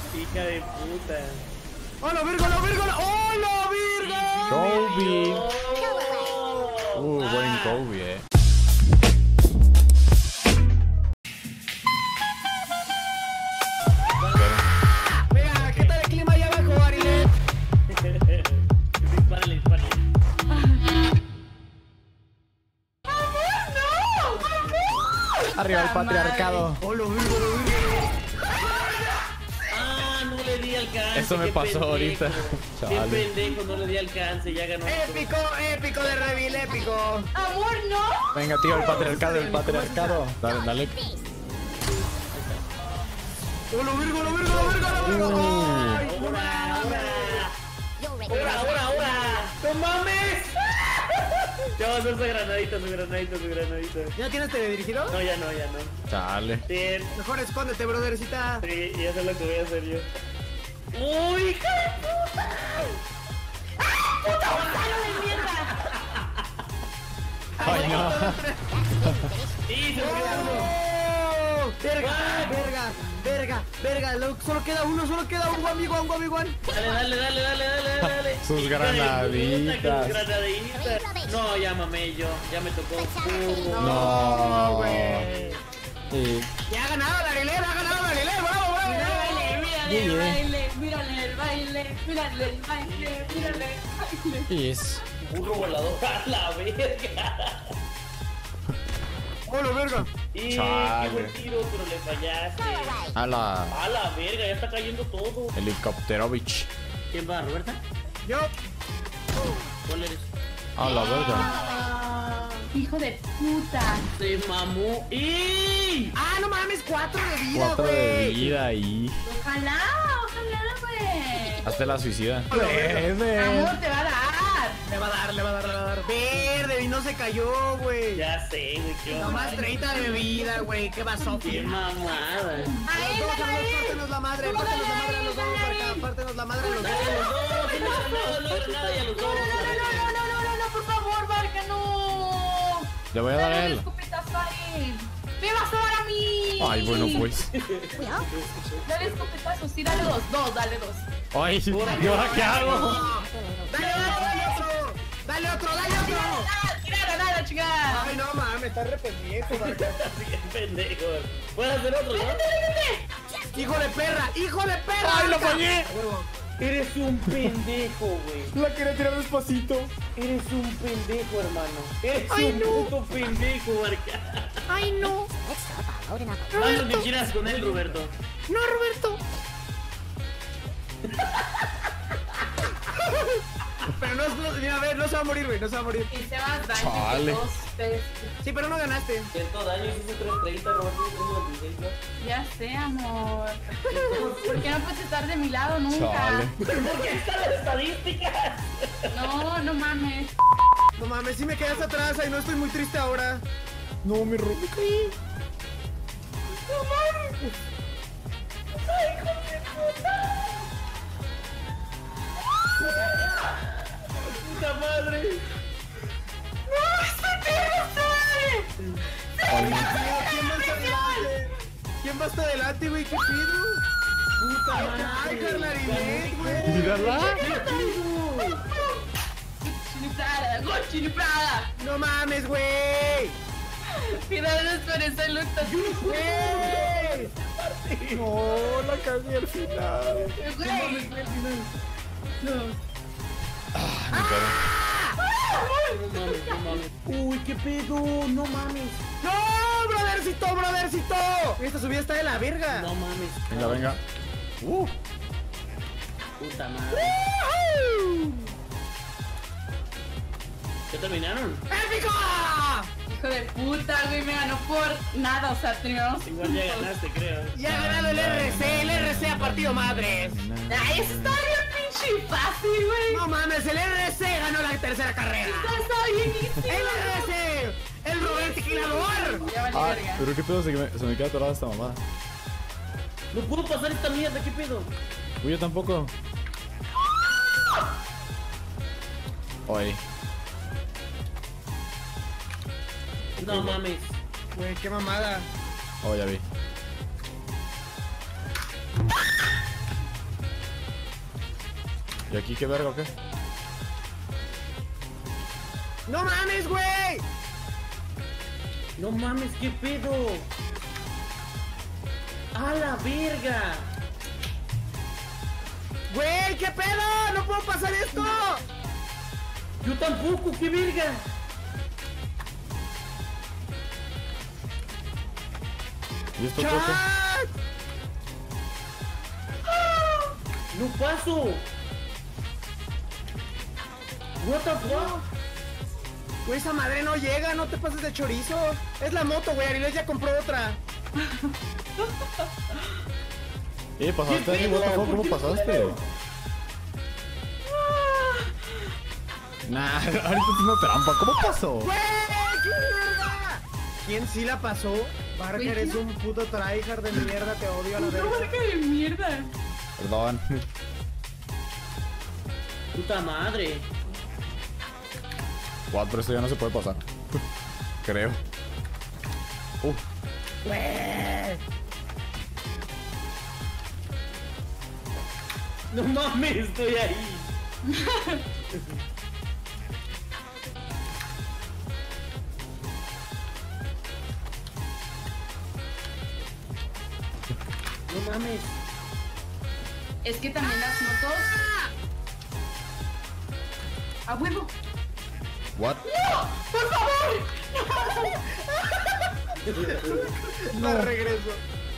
Hija de puta. ¡Hola, virgo, la virgo! ¡Hola, virgo! Kobe. Oh. Buen Kobe, Mira, ¿qué tal el clima allá abajo, Ariel? Dispárale, dispárale. Arriba el patriarcado. ¡Hola, virgo, la virgo! Ah, no le di alcance. Eso me qué pasó pendejo. ahorita. Qué Chale. pendejo, no le di alcance, ya ganó. ¡Épico, épico de Revil, épico! Amor, no. Venga, tío, el patriarcado, el patriarcado. Dale, dale. ¡Hola, virgo, la virgo, la virgo, la virgo! ¡Ay, no Ahora, mames! ahora. ¡No mames! Ya va a hacer su granadita, su granadita, su granadita. ¿Ya tienes teledirigido? No, ya no, ya no. Chale. Bien. Mejor escóndete, brothercita. Sí, y eso es lo que voy a hacer yo. ¡Uy, hija de puta! ¡Puta gusano de mierda! Ay, no. Sí, se me quedó uno. ¡Oh! ¡Verga, Ay. verga, verga, verga! Solo queda uno, amigo, un amigo. Dale. Sus Hija de granaditas. puta, sus granaditas. No, ya mamé yo. Ya me tocó. No, güey. Sí. Ya ha ganado la Galilea, bravo, bravo. Mírale el baile, mírale el baile, mírale el baile, mírale el baile. Yes. Burro volador. A la verga. ¡Hola, verga! Y Chale. qué buen tiro, pero le fallaste. A la A la verga, ya está cayendo todo. helicópterovich. ¿Quién va, Roberta? Yo, ¿Cuál eres? A la verga. Ah, hijo de puta. Se mamó. ¡Y! ¡ah, no mames! 4 de vida, 4 de güey. vida ahí. Ojalá, güey. Hazte la suicida. Amor, te va a dar. Le va a dar. Verde, y no se cayó, güey. Ya sé, güey, qué Nomás 30 de vida, güey. ¿Qué pasó, Qué tío? mamada. Ahí, Pártenos la madre a los dos, Barca. Pártenos la madre a los dos. No, por favor, Barca, no. Le voy a dar a Dale el él. escopetazo a él. ¡Me vas a dar a mí! Ay, bueno, pues. Dale escopetazo, sí, dale dos, dale dos. Ay, ¿y ahora qué hago? Dale otro. Nada, chingada. Ay, no mames, está re pendejo, Barca. Así que pendejo. ¿Puedes hacer otro, no? ¡Hijo de perra! ¡Ay, lo Barca! fallé! Eres un pendejo, güey. La quería tirar despacito. Eres un pendejo, hermano. Eres Ay, un no. puto pendejo, Barca. ¡Ay, no! Haz lo que quieras con él, Roberto. ¡No, Roberto! Pero mira, a ver, no se va a morir, güey, no se va a morir. Y se va a daño. Chale. 2, 3. Sí, pero no ganaste. Siento daño, hiciste 330, Roberto, 396, ¿no? Ya sé, amor. ¿Por qué no puedes estar de mi lado nunca? Chale. ¿Por qué están las estadísticas? No mames. No mames, sí me quedaste atrás y no estoy muy triste ahora. No, mi Rob, me caí. No mames. ¡Ay, hijo de puta! ¡Puta madre! ¡No, estoy bien, Ay, ¿Quién va hasta adelante? ¿Quién va hasta adelante, güey? ¿Qué pido? Puta madre. ¡Ay, Carlarinet, güey! mírala. Chiniprada. ¡No mames, güey! Mira la esperanza de Lucas. ¡Güey! No, la cagué al final. No mames. Uy, qué pedo, no mames. ¡No, brothercito! Esta subida está de la verga. No mames. Venga, venga. Puta madre. ¿Ya terminaron? ¡Épico! Hijo de puta, güey, me ganó por nada. O sea, terminamos. Igual ya ganaste, creo. Ya ha ganado el RC ha partido madres. Ay, eso está bien pinche fácil, güey. No mames, el RC ganó la tercera carrera. Está bienísimo. ¡El RC! ¡El Robertiquilador! Ya vale, Ah, verga. pero qué pedo, se me queda atorada esta mamada. No puedo pasar esta mierda, ¿qué pedo? Uy, yo tampoco. Oye. No mames. Güey, qué mamada. Oh, ya vi. ¿Y aquí qué verga o qué? ¡No mames, güey! No mames, qué pedo. ¡A la verga! ¡Güey, qué pedo! ¡No puedo pasar esto! Yo tampoco, qué verga. ¿Y esto creo que? ¡Chat! No paso. What the fuck? Güey, esa madre no llega, no te pases de chorizo. Es la moto, güey, Ariel ya compró otra. ¿Pasaste ahí? What the fuck, ¿cómo pasaste? Nah, ahorita es una trampa, ¿cómo pasó? ¡Güey, qué mierda! ¿Quién sí la pasó? Barker, eres un puto tryhard de mierda, te odio a la verga. No, marca de mierda. Perdón. Puta madre. What, pero esto ya no se puede pasar. Creo. Güey. No mames, estoy ahí. No mames. Es que también las motos. ¡A huevo! What? ¡Por favor! No regreso.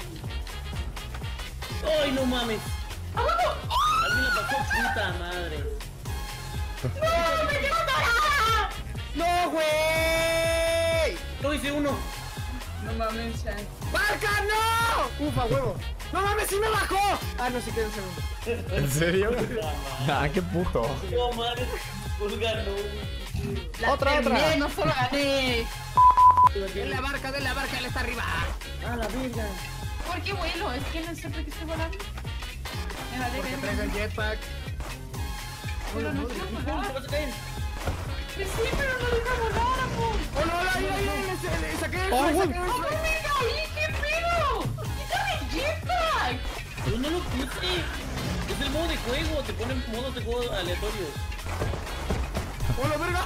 ¡Ay, no mames! ¡A huevo! Alguien la pasó, puta madre. ¡No, me quedo atorada! ¡No, güey! Yo hice uno. No mames, Shan. ¡Barca, no! ¡Ufa, huevo! ¡No mames, sí me bajó! Ah, no, sí queda un segundo. ¿En serio? Ah, qué puto. No mames, pues ganó. La Otra. terminé, no solo gané. De la barca, él está arriba. ¡A la verga! ¿Por qué vuelo? Es que no sé por qué estoy volando. Me vale Porque verga. traes el jetpack. Pero no quiero ¡Te volar. vas a caer! Pues sí, pero no deja volar, amor. ¡Oh, no, ahí! ¡Saqué el Oh, saqué güey. el ¡Oh, me caí! ¿Qué pedo? ¡Quítame el jetpack! Yo no lo puse. Es el modo de juego. Te ponen modos de juego aleatorios. ¡Oh, la verga!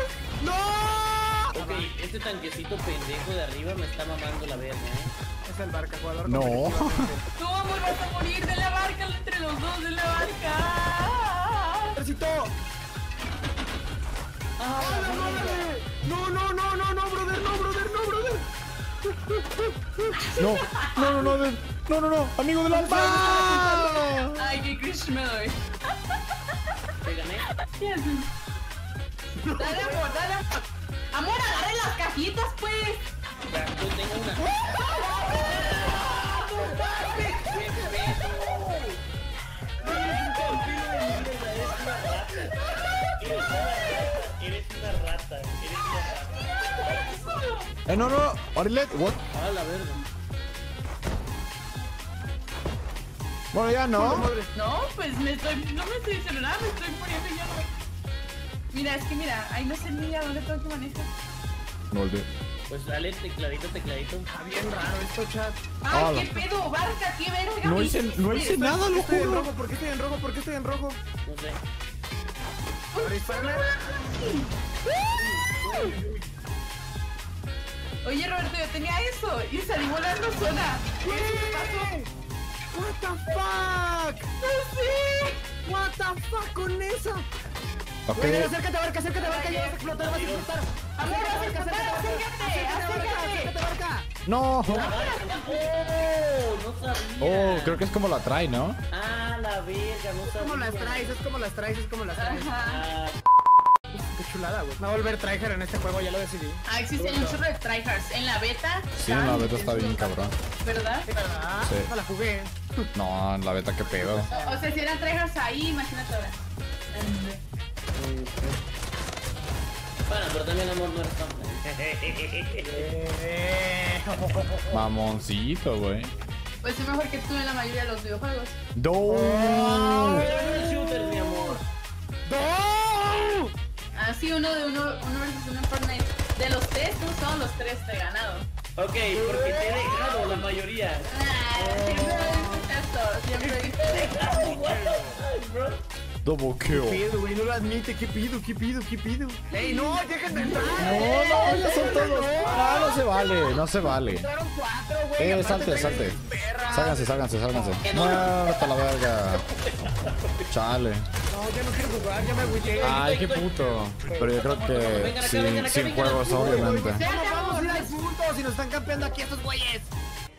¡No! Ok, este tanquecito pendejo de arriba me está mamando la verga, Es el barca, jugador. No. competitivamente. Tú, amor, vas a morir de la barca entre los dos de la barca. ¡Ejército! ¡Ah, la verga! No, brother, No, amigo del alma. Ay, qué cringe me doy. Te gané. ¿Qué haces? Dale, amor, dale, amor. Amor, agarre las cajitas, pues. Ya, yo tengo una. Eres una rata. No, Arilet, what? ¡A la verga! Bueno, ya no. No, pues no me estoy diciendo nada, me estoy poniendo ya. Mira, es que mira, ahí no sé ni a dónde tengo que manejar. No olvidé. Pues dale tecladito. Está bien raro esto, chat. Ay, Hola. qué pedo, barca, qué verga. No me hice hiciste. nada, lo Estoy en juro. rojo, ¿por qué estoy en rojo? ¿Por qué estoy en rojo? No sé. ¿Para dispararme? Oye, Roberto, yo tenía eso y salí volando sola. ¿Qué pasó? What the fuck? No sé. What the fuck con eso? Ok. Güey, acércate, barca, ya vas a explotar, vas a explotar. Amor, vas a explotar, acércate. Barca. No. ¡Oh! No sabía. Oh, creo que es como la trae, ¿no? ¡Ah, la verga! No sabía. Es como las traes. Ajá. Ah, Qué chulada, güey. Me voy a volver tryhard en este juego, ya lo decidí. Ah, existen un chorro de tryhards. En la beta. Sí, en la beta está bien cabrón. ¿Verdad? ¿Verdad? Sí. No la jugué. No, en la beta, qué pedo. O sea, si eran tryhards ahí, imagínate ahora. bueno, pero también amor no eres tan. Mamoncito, güey. Pues es mejor que tú en la mayoría de los videojuegos. Do. Pero no es shooter, mi amor. ¡No! Así uno versus uno en Fortnite. De los tres, tú son los tres te he ganado. Ok, porque te he dejado la mayoría. Ah, siempre dices esto, siempre dices esto. Ay, bro. Double kill. ¿Qué pido, güey? No lo admite. ¿Qué pido? ¿Qué pido? ¿Qué pido? ¡Ey, no! ¡Déjenme entrar! No, ya son todos. No, no se vale, no se vale. Entraron 4, güey. aparte Salte, pegan salte. sus perras. Sálganse. Muérete a la verga. Chale. No, ya no quiero jugar, ya me agüité. Ay, qué puto. Pero yo creo que sin juegos, obviamente. ¿Cómo vamos a ir al punto si nos están campeando aquí estos güeyes?